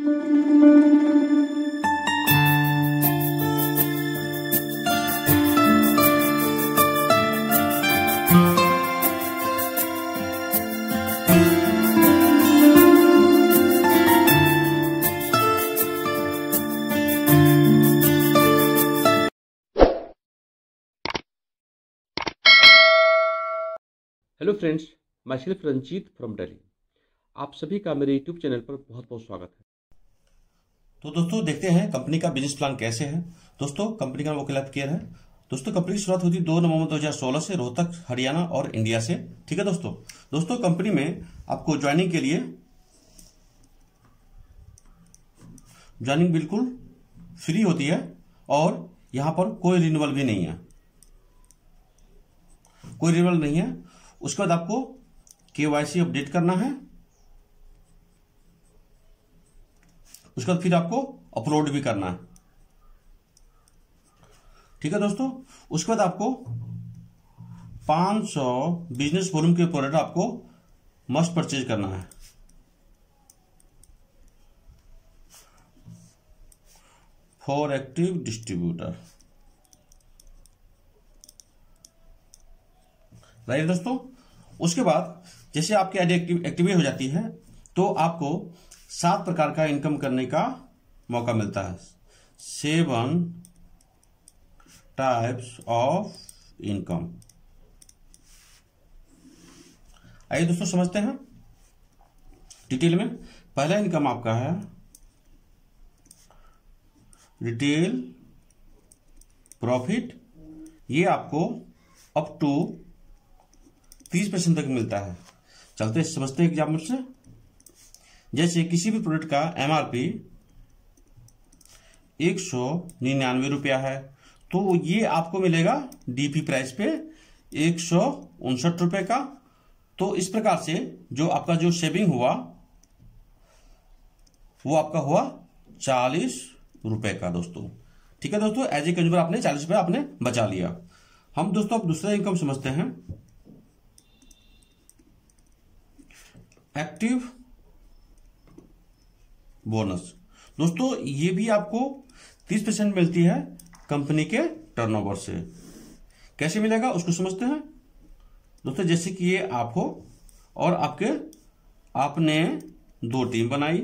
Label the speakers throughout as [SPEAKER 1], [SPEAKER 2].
[SPEAKER 1] Hello friends, मैं सिर्फ Ranjit from Delhi. आप सभी का मेरे यूट्यूब चैनल पर बहुत बहुत स्वागत है।
[SPEAKER 2] तो दोस्तों देखते हैं कंपनी का बिजनेस प्लान कैसे है। दोस्तों कंपनी का वोकल हेल्थ केयर है। दोस्तों कंपनी की शुरुआत हुई थी 2 नवंबर 2016 से रोहतक, हरियाणा और इंडिया से। ठीक है दोस्तों कंपनी में आपको ज्वाइनिंग के लिए ज्वाइनिंग बिल्कुल फ्री होती है और यहां पर कोई रिन्यूअल भी नहीं है, कोई रिन्यूअल नहीं है। उसके बाद आपको KYC अपडेट करना है, उसके बाद फिर आपको अपलोड भी करना है। ठीक है दोस्तों, उसके बाद आपको 500 बिजनेस वॉल्यूम के प्रोडक्ट आपको मस्ट परचेज करना है। फॉर एक्टिव डिस्ट्रीब्यूटर, राइट दोस्तों। उसके बाद जैसे आपकी आईडी एक्टिवेट हो जाती है तो आपको 7 प्रकार का इनकम करने का मौका मिलता है। 7 टाइप्स ऑफ इनकम। आइए दोस्तों समझते हैं डिटेल में। पहला इनकम आपका है रिटेल प्रॉफिट। ये आपको अप टू 30% तक मिलता है। चलते समझते हैं एग्जाम्पल से। जैसे किसी भी प्रोडक्ट का MRP 199 रुपया है तो ये आपको मिलेगा DP प्राइस पे 159 रुपए का। तो इस प्रकार से जो आपका जो सेविंग हुआ वो आपका हुआ 40 रुपए का दोस्तों। ठीक है दोस्तों, एज ए कंज्यूमर आपने 40 रुपए आपने बचा लिया। हम दोस्तों अब दूसरा इनकम समझते हैं, एक्टिव बोनस। दोस्तों ये भी आपको 30% मिलती है कंपनी के टर्नओवर से। कैसे मिलेगा उसको समझते हैं दोस्तों। जैसे कि ये आप हो और आपने 2 टीम बनाई,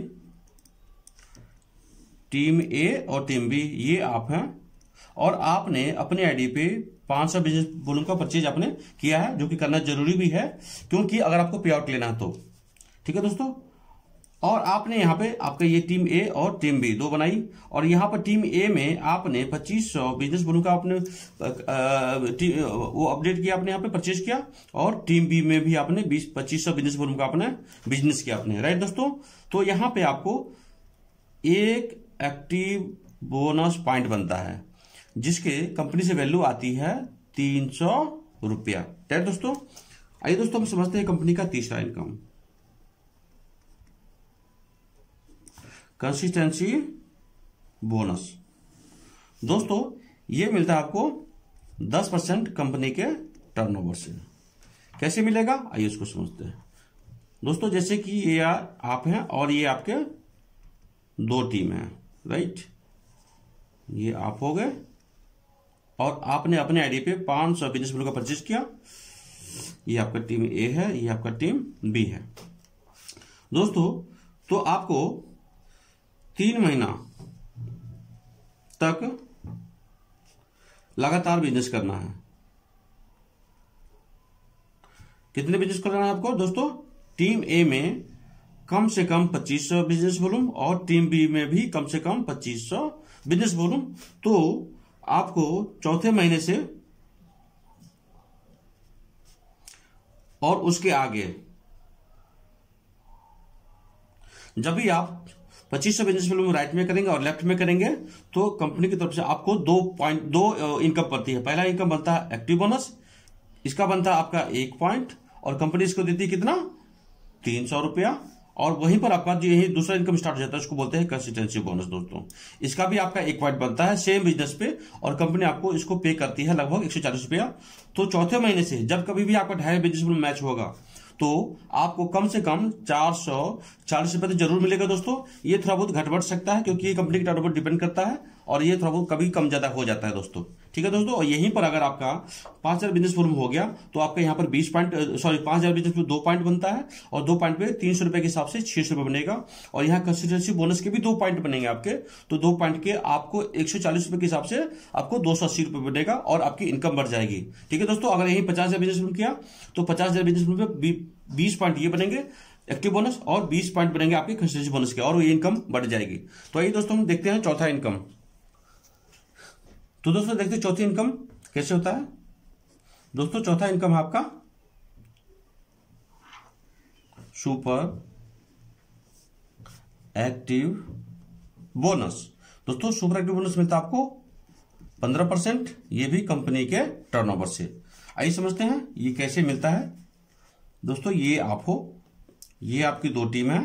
[SPEAKER 2] टीम A और टीम B, ये आप हैं और आपने अपने आईडी पे 500 बिजनेस वॉल्यूम का परचेज आपने किया है, जो कि करना जरूरी भी है क्योंकि अगर आपको पे आउट लेना है तो। ठीक है दोस्तों, और आपने यहाँ पे आपका ये टीम A और टीम B 2 बनाई और यहाँ पर टीम A में आपने 2500 बिजनेस वॉल्यूम का आपने वो अपडेट किया, आपने यहाँ पे परचेज किया। और टीम B में भी आपने 2500 बिजनेस वॉल्यूम का आपने बिजनेस किया आपने, राइट दोस्तों। तो यहाँ पे आपको एक एक्टिव बोनस पॉइंट बनता है जिसके कंपनी से वैल्यू आती है 300 रुपया, राइट दोस्तों। आइए दोस्तों हम समझते हैं कंपनी का तीसरा इनकम, कंसिस्टेंसी बोनस। दोस्तों ये मिलता है आपको 10% कंपनी के टर्नओवर से। कैसे मिलेगा आइए उसको समझते हैं दोस्तों। जैसे कि ये आप हैं और ये आपके 2 टीम हैं, राइट। ये आप हो गए और आपने अपने आईडी पे 500 बिजनेस वॉल्यूम का परचेज किया। ये आपका टीम A है, ये आपका टीम B है दोस्तों। तो आपको 3 महीना तक लगातार बिजनेस करना है। कितने बिजनेस करना है आपको दोस्तों? टीम A में कम से कम 2500 बिजनेस वॉल्यूम और टीम B में भी कम से कम 2500 बिजनेस वॉल्यूम। तो आपको चौथे महीने से और उसके आगे जब भी आप 2500 बिजनेस वॉल्यूम राइट में करेंगे और लेफ्ट में करेंगे तो कंपनी की तरफ से आपको 2 इनकम बनती है। पहला इनकम बनता है एक्टिव बोनस, इसका बनता है आपका 1 पॉइंट और कंपनी इसको देती है कितना 300 रुपया। और वहीं पर आपका जो यही दूसरा इनकम स्टार्ट हो जाता है उसको बोलते हैं कंसिस्टेंसी बोनस दोस्तों। इसका भी आपका 1 पॉइंट बनता है सेम बिजनेस पे और कंपनी आपको इसको पे करती है लगभग 140 रुपया। तो चौथे महीने से जब कभी भी आपका 2.5 बिजनेस मैच होगा तो आपको कम से कम 440 रुपए तो जरूर मिलेगा दोस्तों। ये थोड़ा बहुत घट बढ़ सकता है क्योंकि ये कंपनी के टर्नओवर डिपेंड करता है और ये थोड़ा बहुत कभी कम ज्यादा हो जाता है दोस्तों। ठीक है दोस्तों, और यहीं पर अगर आपका 5000 बिजनेस वॉल्यूम हो गया तो आपका यहाँ पर 5000 बिजनेस में 2 पॉइंट बनता है और 2 पॉइंट पे 300 रुपए के हिसाब से 600 रुपए बनेगा और यहाँ कंसिस्टेंसी बोनस के भी 2 पॉइंट बनेंगे आपके, तो 2 पॉइंट के आपको 140 रुपए के हिसाब से आपको 280 रुपए बनेगा और आपकी इनकम बढ़ जाएगी। ठीक है दोस्तों, अगर यही 50,000 बिजनेस वॉल्यूम किया तो 50,000 बिजनेस वॉल्यूम पे 20 पॉइंट ये बनेंगे एक्टिव बोनस और 20 पॉइंट बनेंगे आपके कंसिस्टेंसी बोनस के और ये इनकम बढ़ जाएगी। तो आइए दोस्तों हम देखते हैं चौथा इनकम। तो दोस्तों देखते हैं चौथी इनकम कैसे होता है। दोस्तों चौथा इनकम है आपका सुपर एक्टिव बोनस। दोस्तों सुपर एक्टिव बोनस मिलता है आपको 15%, ये भी कंपनी के टर्नओवर से। आइए समझते हैं ये कैसे मिलता है। दोस्तों ये आप हो, ये आपकी 2 टीम है,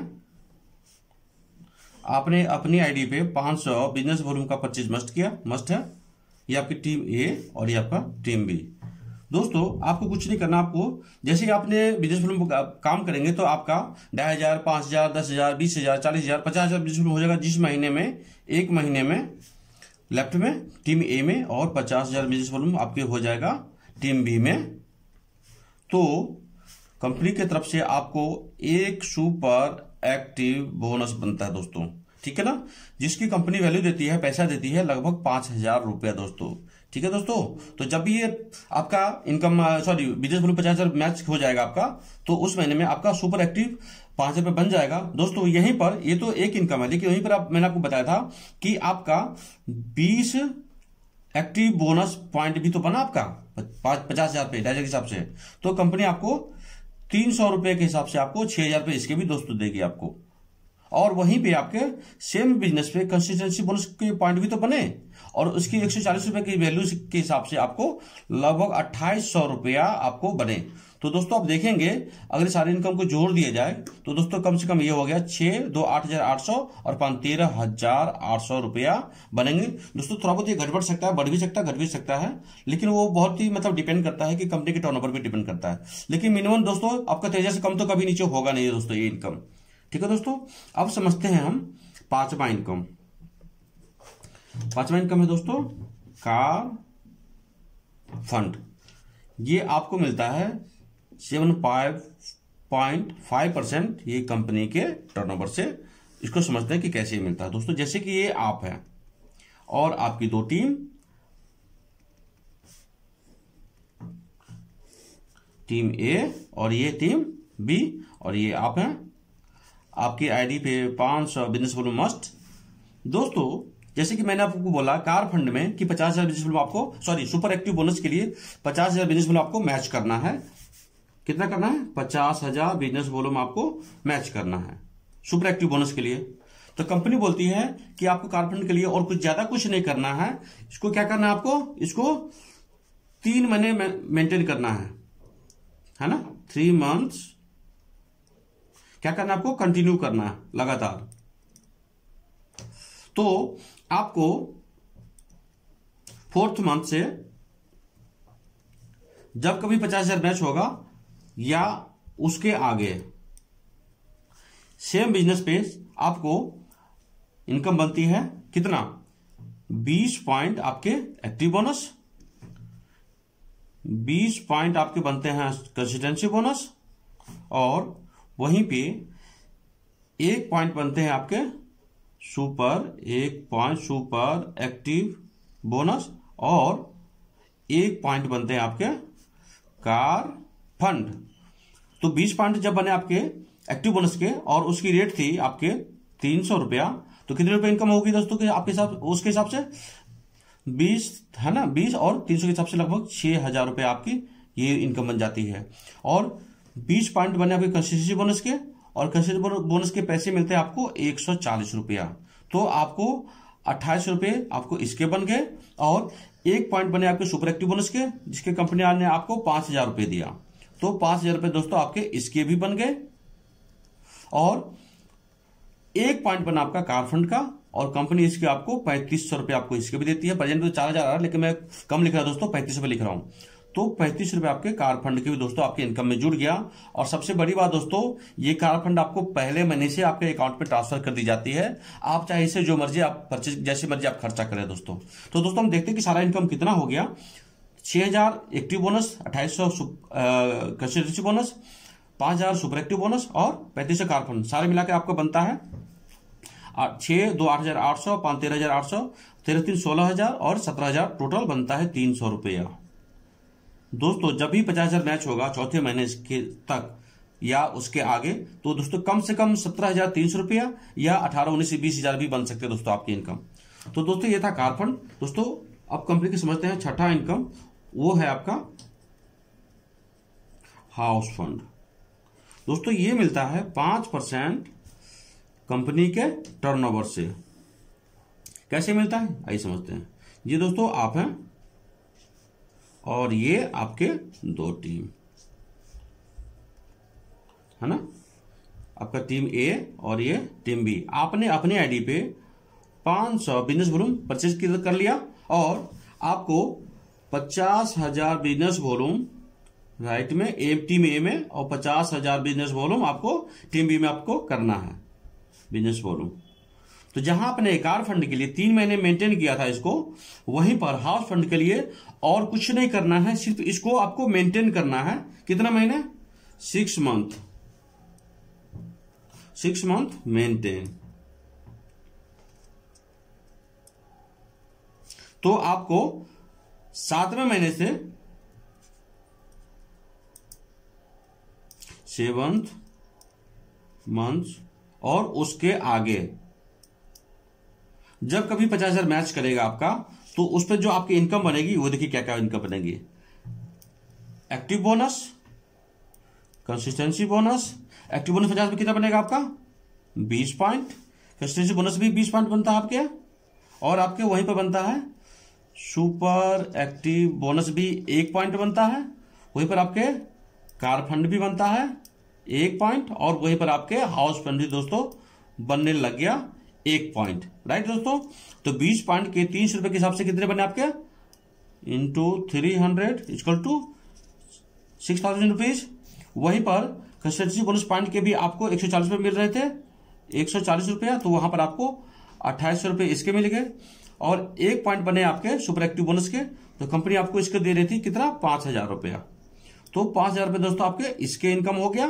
[SPEAKER 2] आपने अपनी आईडी पे 500 बिजनेस वॉल्यूम का परचेज मस्ट है। ये आपकी टीम ए और ये आपका टीम बी। दोस्तों आपको कुछ नहीं करना, आपको जैसे ही आपने बिजनेस वॉल्यूम काम करेंगे तो आपका 10,000, 5,000, 10,000, 20,000, 40,000, 50,000 बिजनेस वॉल्यूम हो जाएगा जिस महीने में, एक महीने में लेफ्ट में टीम ए में और 50,000 बिजनेस वॉल्यूम आपके हो जाएगा टीम बी में। तो कंपनी की तरफ से आपको एक सुपर एक्टिव बोनस बनता है दोस्तों। ठीक है ना, जिसकी कंपनी वैल्यू देती है, पैसा देती है लगभग 5,000 रुपया दोस्तों। ठीक है दोस्तों, तो जब भी ये आपका इनकम बिजनेस वॉल्यूम 50,000 मैच हो जाएगा आपका, तो उस महीने में आपका सुपर एक्टिव 5,000 रुपये बन जाएगा दोस्तों। यहीं पर ये तो एक इनकम है, लेकिन वहीं पर मैंने आपको बताया था कि आपका 20 एक्टिव बोनस पॉइंट भी तो बना आपका 50,000 पे 2,500 के हिसाब से। तो कंपनी आपको 300 रुपए के हिसाब से आपको 6,000 रुपये इसके भी दोस्तों देगी आपको। और वहीं पे आपके सेम बिजनेस पे कंसिस्टेंसी बोनस के पॉइंट भी तो बने और उसकी 140 रुपए की वैल्यू के हिसाब से आपको लगभग 2,800 रुपया आपको बने। तो दोस्तों आप देखेंगे अगर सारे इनकम को जोड़ दिया जाए तो दोस्तों कम से कम ये हो गया 6, 2, 8,800 और 5, 13,800 रुपया बनेंगे दोस्तों। थोड़ा बहुत ये घट बढ़ सकता है, बढ़ भी सकता है, घट भी सकता है, लेकिन वो बहुत ही मतलब डिपेंड करता है कि कंपनी के टर्नओवर पे डिपेंड करता है। लेकिन मिनिमम दोस्तों आपका 13,000 से कम तो कभी नीचे होगा नहीं दोस्तों ये इनकम। ठीक है दोस्तों, अब समझते हैं हम पांचवा इनकम। पांचवा इनकम है दोस्तों कार फंड। ये आपको मिलता है 7.5% ये कंपनी के टर्नओवर से। इसको समझते हैं कि कैसे मिलता है दोस्तों। जैसे कि ये आप है और आपकी 2 टीम, टीम ए और ये टीम बी और ये आप हैं, आपकी आईडी पे 500 बिजनेस वॉल्यूम मस्ट। दोस्तों जैसे कि मैंने आपको बोला कार फंड में कि 50,000 बिजनेस वॉल्यूम आपको सुपर एक्टिव बोनस के लिए 50,000 बिजनेस वॉल्यूम आपको मैच करना है। कितना करना है? 50,000 बिजनेस वॉल्यूम आपको मैच करना है सुपर एक्टिव बोनस के लिए। तो कंपनी बोलती है कि आपको कार फंड के लिए और कुछ ज्यादा कुछ नहीं करना है। इसको क्या करना है आपको? इसको 3 महीने मेंटेन करना है ना, 3 मंथ्स क्या करना है आपको? कंटिन्यू करना है लगातार। तो आपको 4th मंथ से जब कभी 50,000 मैच होगा या उसके आगे सेम बिजनेस पे आपको इनकम बनती है कितना? 20 पॉइंट आपके एक्टिव बोनस, 20 पॉइंट आपके बनते हैं कंसिस्टेंसी बोनस और वहीं पे 1 पॉइंट बनते हैं आपके सुपर एक्टिव बोनस और 1 पॉइंट बनते हैं आपके कार फंड। तो 20 पॉइंट जब बने आपके एक्टिव बोनस के और उसकी रेट थी आपके 300 रुपया, तो कितने रुपए इनकम होगी दोस्तों के आपके हिसाब उसके हिसाब से 20 है ना, 20 और 300 के हिसाब से लगभग 6,000 रुपए आपकी ये इनकम बन जाती है। और 20 पॉइंट बने आपके कंसिस्टेंसी बोनस के और कंसिस्टेंसी बोनस के पैसे मिलते हैं आपको 140 रुपया। तो आपको 28 रुपये आपको इसके बन गए और 1 पॉइंट बने आपके सुपर एक्टिव बोनस के जिसके कंपनी ने आपको 5,000 रुपये दिया। तो 5,000 रुपये दोस्तों आपके इसके भी बन गए और 1 पॉइंट बना आपका कार फंड का और कंपनी इसके आपको 3,500 रुपये आपको इसके भी देती है। प्रेजेंट तो 4,000 आ रहा है लेकिन मैं कम लिख रहा हूं दोस्तों, 3,500 रुपये लिख रहा हूं। तो 35 रुपए आपके कार फंड के भी दोस्तों आपके इनकम में जुड़ गया। और सबसे बड़ी बात दोस्तों, ये कार फंड आपको पहले महीने से आपके अकाउंट में ट्रांसफर कर दी जाती है। आप चाहे इसे जो मर्जी आप परचेज, जैसे मर्जी आप खर्चा करें दोस्तों। तो दोस्तों हम देखते हैं कि सारा इनकम कितना हो गया। 6000 active bonus, 2800 consistency bonus, 5000 super active bonus और 3500 कार फंड, सारे मिलाकर आपको बनता है 6 2 8800, 5 13800, 13 3 16000 और 17000, टोटल बनता है 300 रुपया। दोस्तों जब भी 50,000 मैच होगा चौथे महीने के तक या उसके आगे, तो दोस्तों कम से कम 17,300 रुपया या 18 19 20,000 भी बन सकते हैं दोस्तों आपकी इनकम। तो दोस्तों ये था कार फंड। दोस्तों अब कंपनी के समझते हैं छठा इनकम, वो है आपका हाउस फंड। दोस्तों ये मिलता है 5% कंपनी के टर्नओवर से। कैसे मिलता है आइए समझते हैं। ये दोस्तों आप हैं और ये आपके दो टीम है ना, आपका टीम ए और ये टीम बी। आपने अपने आईडी पे 500 बिजनेस वॉल्यूम परचेज कर लिया और आपको 50,000 बिजनेस वॉल्यूम राइट में टीम ए में और 50,000 बिजनेस वॉल्यूम आपको टीम बी में आपको करना है बिजनेस वॉल्यूम। तो जहां आपने कार फंड के लिए 3 महीने मेंटेन किया था इसको, वहीं पर हाउस फंड के लिए और कुछ नहीं करना है, सिर्फ इसको आपको मेंटेन करना है। कितना महीने? 6 मंथ, 6 मंथ मेंटेन। तो आपको 7वें महीने से 7th मंथ और उसके आगे जब कभी 50,000 मैच करेगा आपका, तो उस पर जो आपकी इनकम बनेगी वो देखिए क्या क्या इनकम बनेगी। Active bonus, consistency bonus. Active bonus 50 में कितना बनेगा आपका? 20 पॉइंट। कंसिस्टेंसी बोनस भी 20 पॉइंट बनता है आपके, और आपके वहीं पर बनता है सुपर एक्टिव बोनस भी 1 पॉइंट बनता है। वहीं पर आपके कार फंड भी बनता है 1 पॉइंट, और वहीं पर आपके हाउस फंड भी दोस्तों बनने लग गया 1 पॉइंट। राइट दोस्तों, तो 20 पॉइंट के 300 रुपए के हिसाब से कितने बने आपके? Into 300 equal to 6,000 rupees. वहीं पर कंसिस्टेंसी बोनस पॉइंट के भी आपको 140 रुपए मिल रहे थे, 140 रुपया, तो वहां पर आपको 2800 रुपए इसके मिल गए, और 1 पॉइंट बने आपके सुपर एक्टिव बोनस के। तो कंपनी आपको इसके दे रही थी कितना? 5,000 रुपया। तो 5,000 रुपये दोस्तों आपके इसके इनकम हो गया,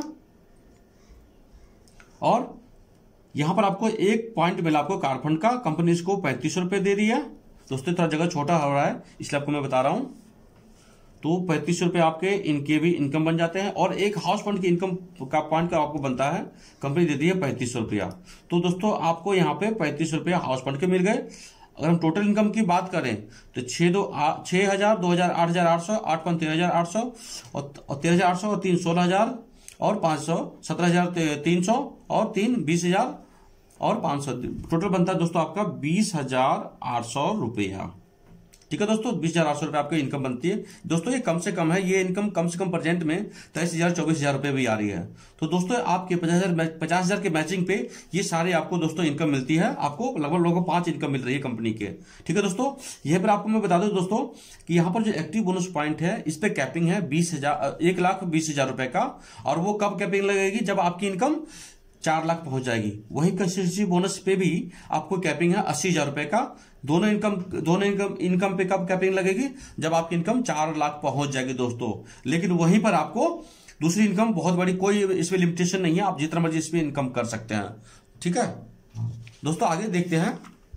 [SPEAKER 2] और यहां पर आपको 1 पॉइंट मिला आपको कार फंड का। कंपनी इसको 3500 रुपये दे रही है दोस्तों, थोड़ा जगह छोटा हो रहा है इसलिए आपको मैं बता रहा हूं। तो 3500 रुपये आपके इनके भी इनकम बन जाते हैं, और एक हाउस फंड की इनकम का पॉइंट का आपको बनता है, कंपनी देती है 3500 रुपया। तो दोस्तों आपको यहाँ पे 3500 रुपया हाउस फंड के मिल गए। अगर हम टोटल इनकम की बात करें तो 6,000, 2,000, 8,800, 8 5 13,800 और 13,800 और 3 16,000 और 500 17,300 और 3 20,000 और 500, टोटल बनता है दोस्तों आपका 20,800 रुपया। ठीक है दोस्तों, 20,800 रुपये आपकी इनकम बनती है। दोस्तों ये कम से कम है, ये इनकम कम से कम प्रेजेंट में 23,000 24,000 रुपये भी आ रही है। तो दोस्तों आपके 50,000 के मैचिंग पे ये सारे आपको दोस्तों इनकम मिलती है। आपको लगभग 5 इनकम मिल रही है कंपनी के। ठीक है दोस्तों, यह पर आपको मैं बता दूं दोस्तों कि यहाँ पर जो एक्टिव बोनस पॉइंट है इस पे कैपिंग है 1,20,000 रुपए का, और वो कब कैपिंग लगेगी? जब आपकी इनकम 4 लाख पहुंच जाएगी। वहीं कंसिस्टेंसी बोनस पे भी आपको कैपिंग है 80,000 रुपए का। दोनों इनकम पे कब कैपिंग लगेगी? जब आपकी इनकम 4 लाख पहुंच जाएगी दोस्तों। लेकिन वहीं पर आपको दूसरी इनकम बहुत बड़ी, कोई इसमें लिमिटेशन नहीं है, आप जितना मर्जी इसमें इनकम कर सकते हैं। ठीक है दोस्तों, आगे देखते हैं।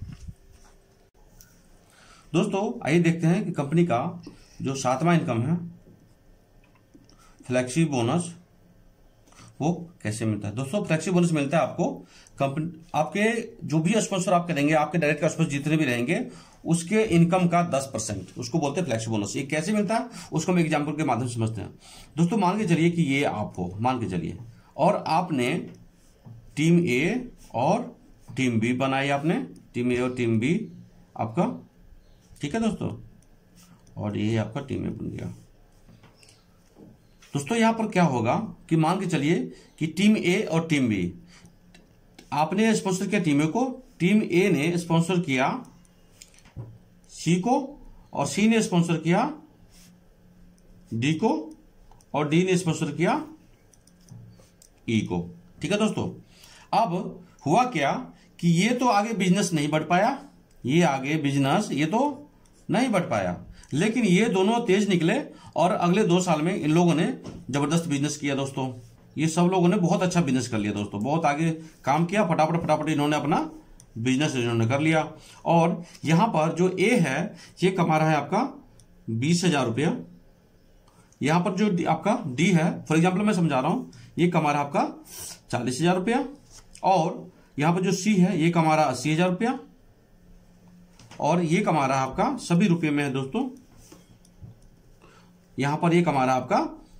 [SPEAKER 2] दोस्तों आइए देखते हैं कि कंपनी का जो 7वां इनकम है फ्लैक्सी बोनस, वो कैसे मिलता है। दोस्तों फ्लैक्सी बोनस मिलता है आपको कंपनी, आपके जो भी स्पॉन्सर आप करेंगे, आपके डायरेक्ट स्पॉन्सर जितने भी रहेंगे, उसके इनकम का 10%, उसको बोलते हैं फ्लैक्सी बोनस। ये कैसे मिलता है उसको हम एग्जांपल के माध्यम से समझते हैं। दोस्तों मान के चलिए कि ये आप हो, मान के चलिए, और आपने टीम ए और टीम बी बनाई, आपने टीम ए और टीम बी आपका। ठीक है दोस्तों, और ये आपका टीम ए बन गया। दोस्तों यहां पर क्या होगा कि मान के चलिए कि टीम ए और टीम बी, आपने स्पॉन्सर किया टीम ए को, टीम ए ने स्पॉन्सर किया सी को, और सी ने स्पॉन्सर किया डी को, और डी ने स्पॉन्सर किया ई को। ठीक है दोस्तों, अब हुआ क्या कि ये तो आगे बिजनेस नहीं बढ़ पाया, ये आगे बिजनेस ये तो नहीं बढ़ पाया, लेकिन ये दोनों तेज निकले और अगले 2 साल में इन लोगों ने जबरदस्त बिजनेस किया दोस्तों। ये सब लोगों ने बहुत अच्छा बिजनेस कर लिया दोस्तों, बहुत आगे काम किया, फटाफट फटाफट इन्होंने अपना बिजनेस इन्होंने कर लिया। और यहां पर जो ए है ये कमा रहा है आपका 20,000 रुपया, यहां पर जो आपका डी है, फॉर एग्जाम्पल मैं समझा रहा हूं, ये कमा रहा है आपका 40,000 रुपया, और यहां पर जो सी है ये कमा रहा है 80,000 रुपया, और ये कमा रहा है आपका सभी रुपये में है दोस्तों, यहां पर ये कमा रहा है आपका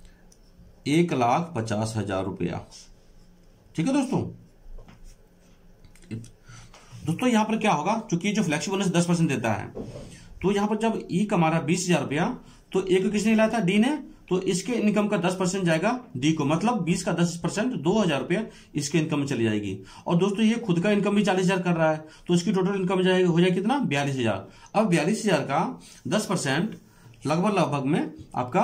[SPEAKER 2] 1,50,000 रुपया। ठीक है दोस्तों, यहां पर क्या होगा, क्योंकि जो फ्लैक्सी बोनस 10% देता है, तो यहां पर जब ई कमा रहा है 20,000 रुपया, तो ए को किसने लाया था, डी ने, तो इसके इनकम का 10% जाएगा डी को, मतलब 20 का 10% 2,000 रुपया इसके इनकम में चली जाएगी। और दोस्तों ये खुद का इनकम भी 40,000 कर रहा है, तो इसकी टोटल इनकम हो जाएगी कितना, 42,000। अब 42,000 का 10% लगभग में आपका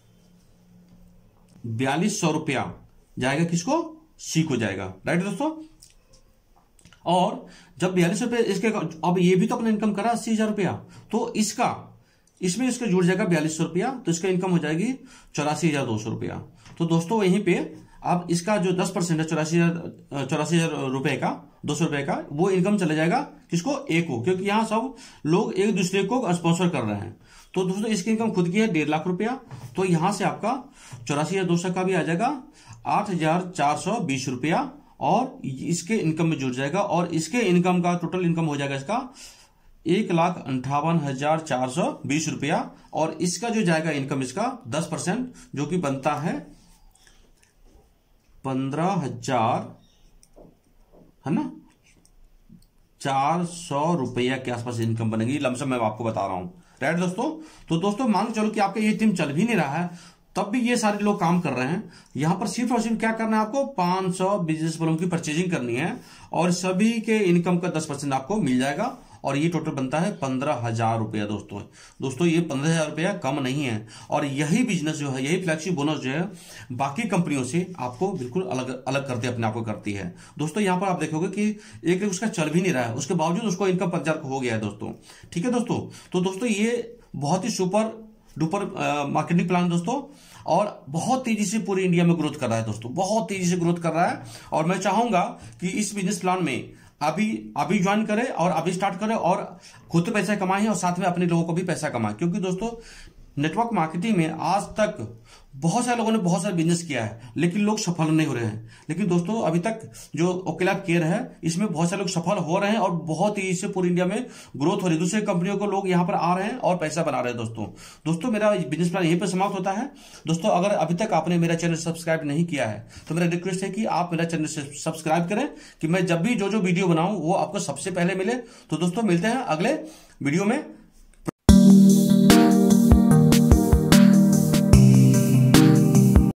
[SPEAKER 2] 4,200 रुपया जाएगा, किसको, सी को जाएगा, राइट दोस्तों। और जब 42 रुपये इसके, अब ये भी तो अपना इनकम करा 80,000 रुपया, तो इसमें इसका जुड़ जाएगा 4200 रुपया, तो इसका इनकम हो जाएगी 84,200 रुपया। तो दोस्तों यहीं पे अब इसका जो 10% है 84,000 रुपए का, 200 रुपए का, वो इनकम चला जाएगा किसको, ए को, क्योंकि यहां सब लोग एक दूसरे को स्पॉन्सर कर रहे हैं। तो दोस्तों इसकी इनकम खुद की है 1.5 लाख रुपया, तो यहां से आपका 84,200 का भी आ जाएगा 8,420 रुपया, और इसके इनकम में जुड़ जाएगा, और इसके इनकम का टोटल इनकम हो जाएगा इसका 1,58,420 रुपया, और इसका जो जाएगा इनकम इसका 10% जो कि बनता है 15,000, है ना, 400 रुपया के आसपास इनकम बनेगी, लमसम मैं आपको बता रहा हूं, राइट दोस्तों। तो दोस्तों मान चलो कि आपका ये टीम चल भी नहीं रहा है, तब भी ये सारे लोग काम कर रहे हैं। यहां पर सिर्फ और सिर्फ क्या करना है आपको, 500 बिजनेस बलों की परचेजिंग करनी है, और सभी के इनकम का 10% आपको मिल जाएगा, और ये टोटल बनता है 15,000 रुपया दोस्तों ये 15,000 रुपया कम नहीं है। और यही बिजनेस जो है, यही फ्लैक्सी बोनस जो है बाकी कंपनियों से आपको बिल्कुल अलग करते अपने आप को करती है दोस्तों। यहां पर आप देखोगे कि एक उसका चल भी नहीं रहा है, उसके बावजूद उसको इनकम 15,000 हो गया है दोस्तों। ठीक है दोस्तों, तो दोस्तों ये बहुत ही सुपर डुपर मार्केटिंग प्लान दोस्तों, और बहुत तेजी से पूरे इंडिया में ग्रोथ कर रहा है दोस्तों, बहुत तेजी से ग्रोथ कर रहा है। और मैं चाहूंगा कि इस बिजनेस प्लान में अभी ज्वाइन करें और अभी स्टार्ट करें, और खुद पैसा कमाएं और साथ में अपने लोगों को भी पैसा कमाएं, क्योंकि दोस्तों नेटवर्क मार्केटिंग में आज तक बहुत सारे लोगों ने बहुत सारे बिजनेस किया है, लेकिन लोग सफल नहीं हो रहे हैं। लेकिन दोस्तों अभी तक जो ओकेलैब केयर है, इसमें बहुत सारे लोग सफल हो रहे हैं, और बहुत तेजी से पूरी इंडिया में ग्रोथ हो रही है। दूसरे कंपनियों को लोग यहां पर आ रहे हैं और पैसा बना रहे हैं दोस्तों मेरा बिजनेस प्लान यहीं पर समाप्त होता है दोस्तों। अगर अभी तक आपने मेरा चैनल सब्सक्राइब नहीं किया है, तो मेरा रिक्वेस्ट है कि आप मेरा चैनल सब्सक्राइब करें, कि मैं जब भी जो वीडियो बनाऊं वो आपको सबसे पहले मिले। तो दोस्तों मिलते हैं अगले वीडियो में।